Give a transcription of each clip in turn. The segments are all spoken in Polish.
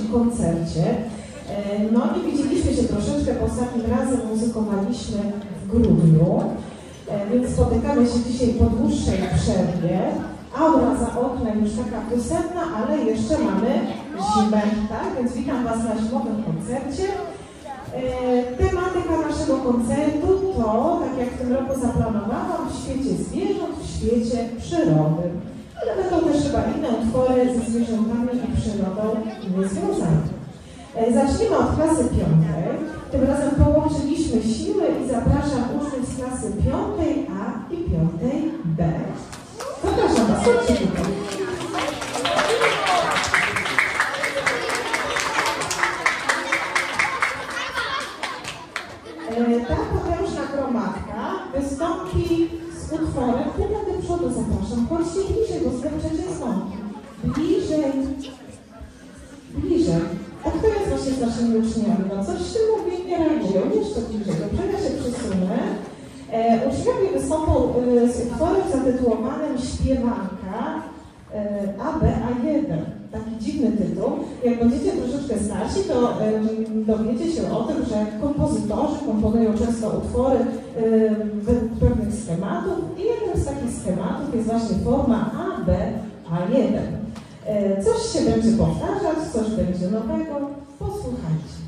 koncercie. No nie widzieliśmy się troszeczkę, bo ostatnim razem muzykowaliśmy w grudniu, więc spotykamy się dzisiaj po dłuższej przerwie. Aura za oknem już taka wiosenna, ale jeszcze mamy zimę, tak? Więc witam Was na zimowym koncercie. Tematyka naszego koncertu to, tak jak w tym roku zaplanowałam, w świecie zwierząt, w świecie przyrody. Ale będą też chyba inne utwory ze zwierzętami i przyrodą niezwiązane. Zaczniemy od klasy 5. Tym razem połączyliśmy siły i zapraszam uczniów z klasy 5A i 5B. Zapraszam Was, chodźcie tutaj. Ta potężna gromadka wystąpi z utworem, ty do przodu zapraszam, chodźcie bliżej, bo zdepczecie dzwonki. Bliżej. Bliżej. A kto jest właśnie z naszymi uczniami? No coś się mówi, nie reagują, jeszcze bliżej. Dobrze, ja się przesunę. Uczniowie wystąpią z utworem zatytułowanym Śpiewanka ABA1. Taki dziwny tytuł. Jak będziecie troszeczkę starsi, to dowiecie się o tym, że kompozytorzy komponują często utwory według pewnych schematów i jednym z takich schematów jest właśnie forma ABA1. Coś się będzie powtarzać, coś będzie nowego. Posłuchajcie.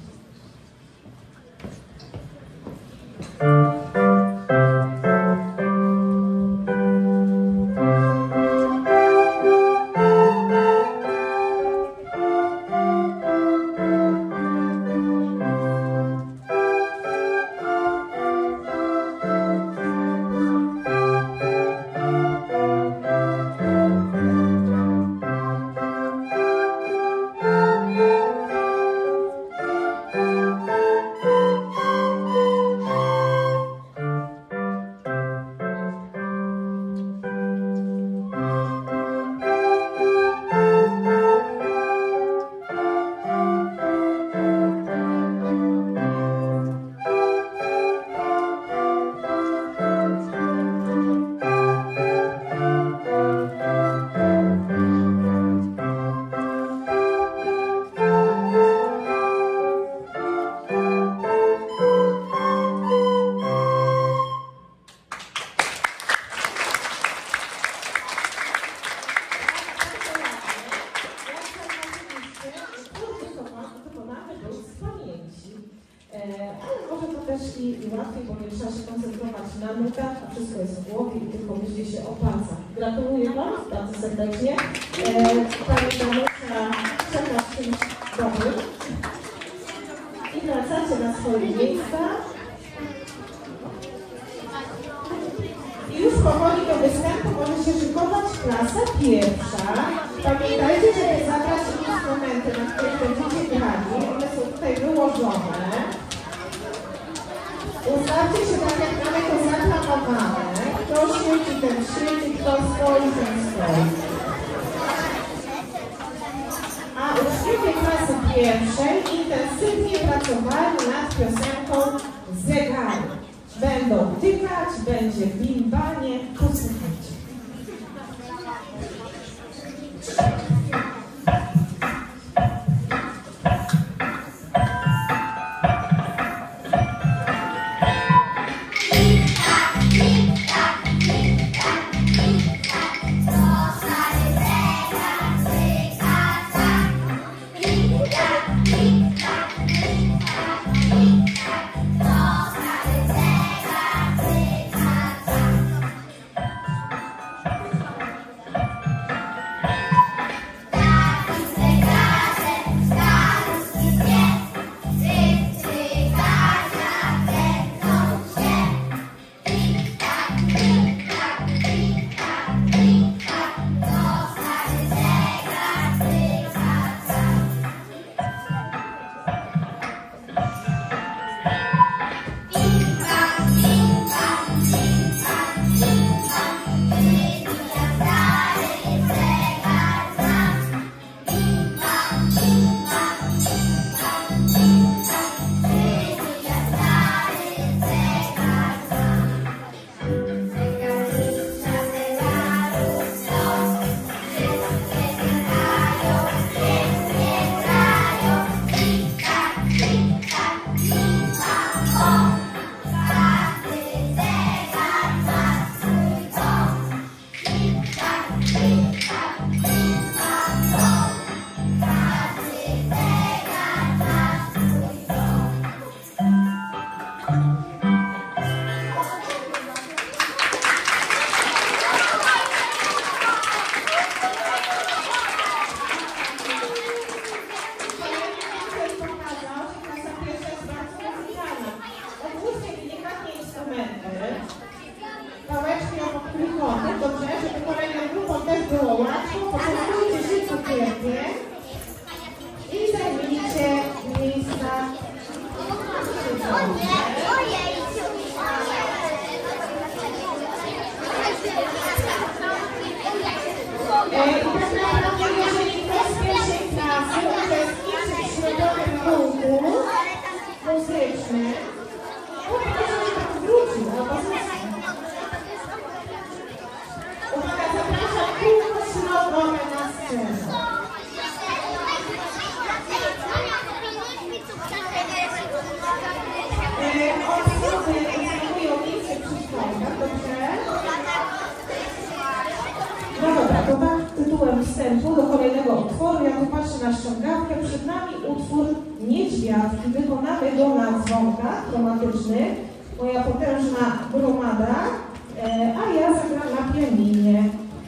dostępu do kolejnego utworu. Ja tu patrzę na ściągawkę. Przed nami utwór Niedźwiadki. Wykonamy go na dzwonkach chromatycznych. Moja potężna gromada, a ja zagram na pianinie.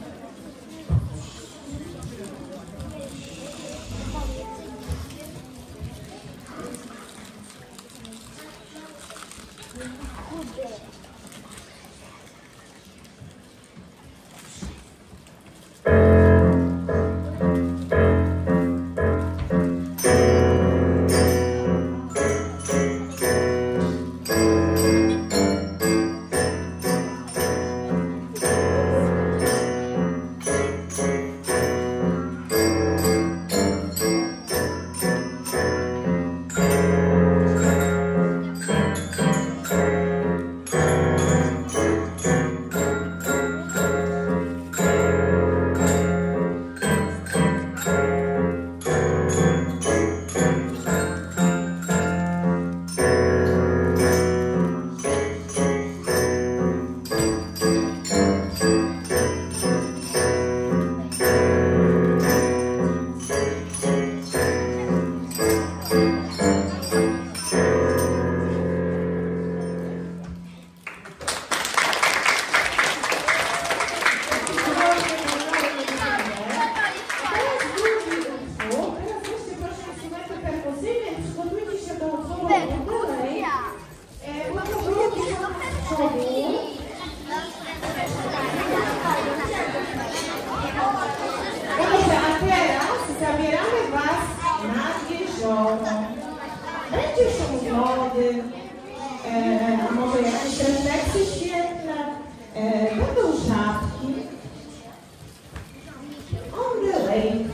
Będzie szum wody, a może jakieś refleksje świetlne, będą żabki. On the lake.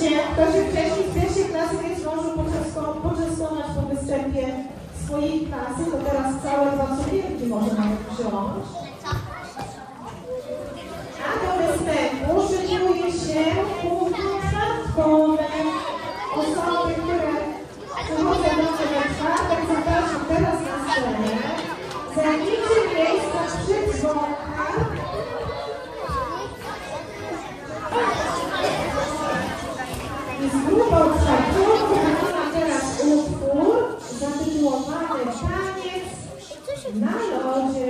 kto się wcześniej w pierwszej klasy więc może poczęstować po występie swojej klasy, to teraz całe 2 cukierki może nawet wziąć. A do występu szykuje się kuchnie czwartkowe. Osoby, które przychodzą do mnie we czwartek, zapraszam teraz na scenę. Zajmijcie miejsca przy dzwonkach. I z grupą czwartową wykonamy teraz utwór zatytułowany Taniec na lodzie.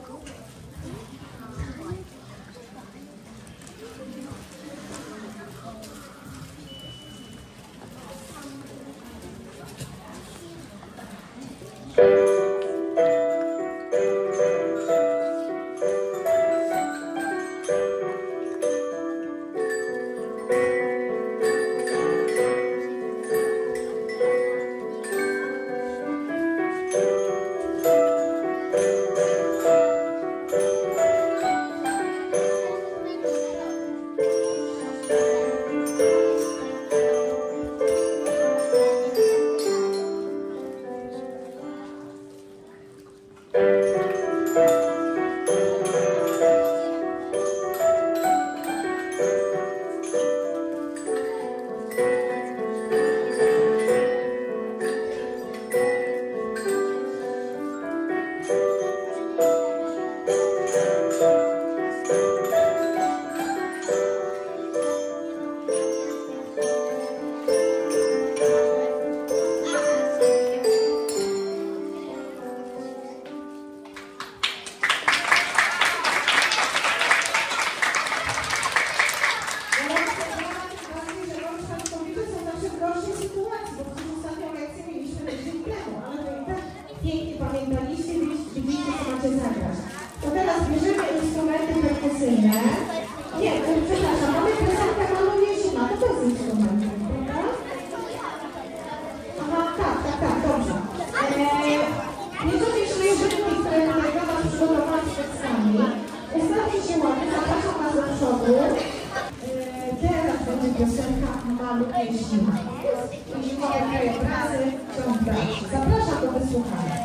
Zapraszam do wysłuchania.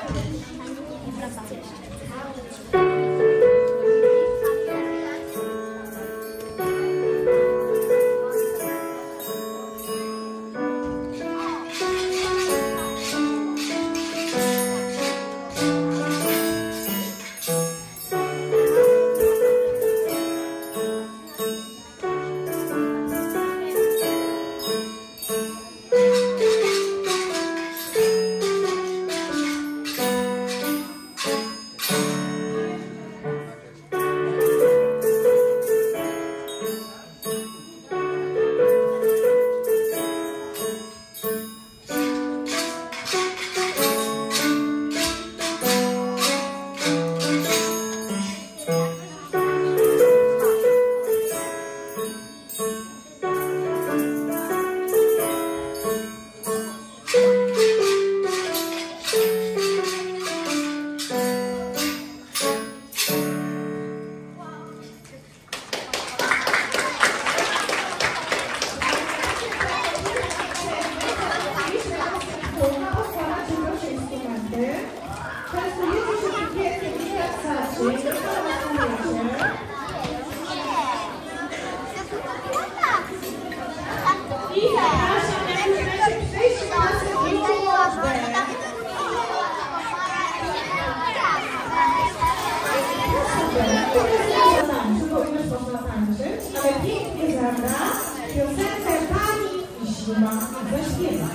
Ale pięknie zagra piosenkę Pani i Śluma zaśpiewa.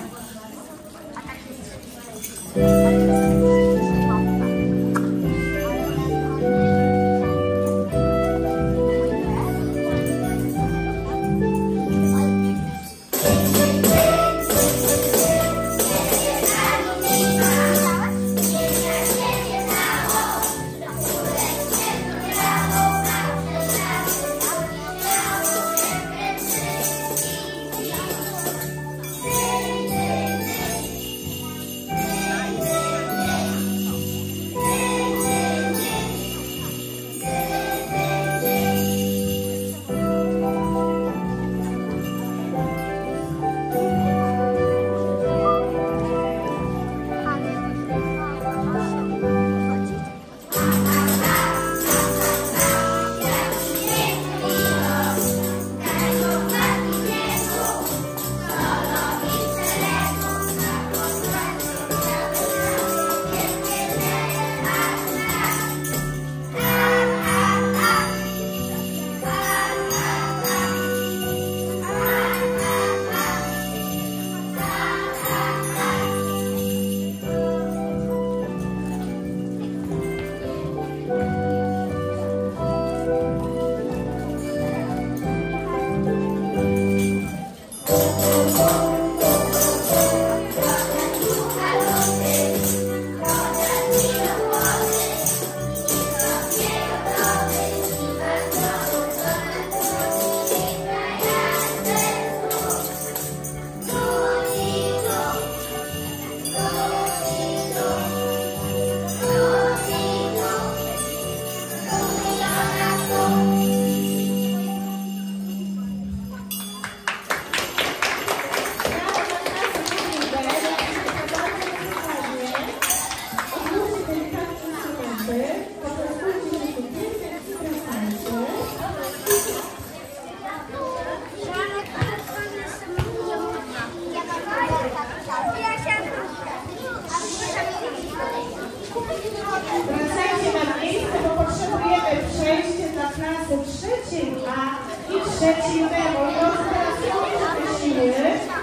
Wracajcie na miejsce, bo potrzebujemy przejście dla klasy trzeciej A i trzeciej B. Moi drodzy, teraz nie siły.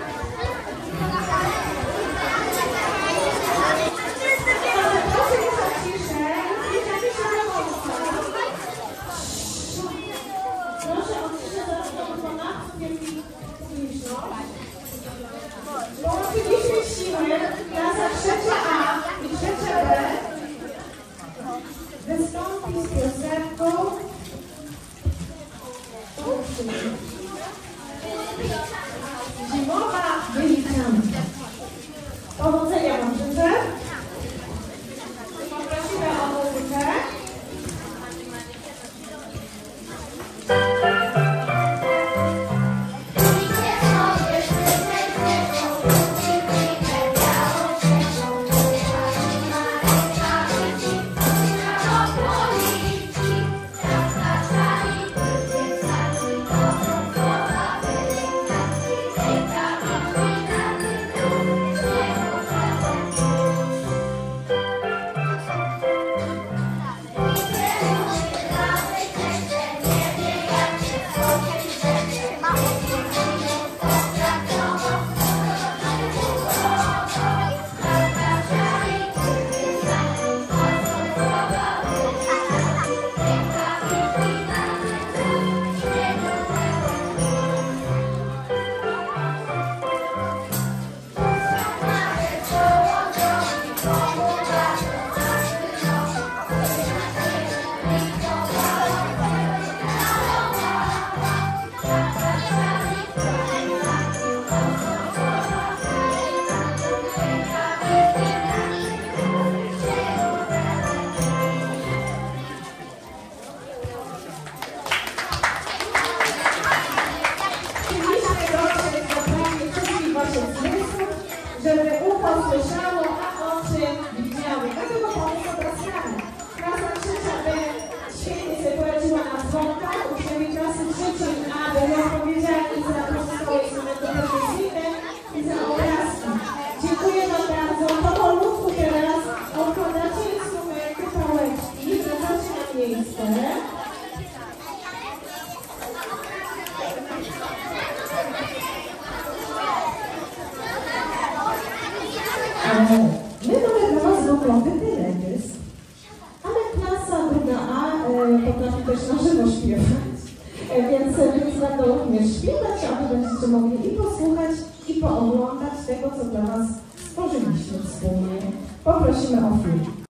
Proszę już o ciszę. Zbliżamy się do końca. Proszę o ciszę, zaraz do ponadto ciszą. Połączyliśmy siły. Klasa trzecia A i trzecia B wystąpi z piosenką żebyście mogli i posłuchać, i pooglądać tego, co dla Was stworzyliśmy wspólnie. Poprosimy o film.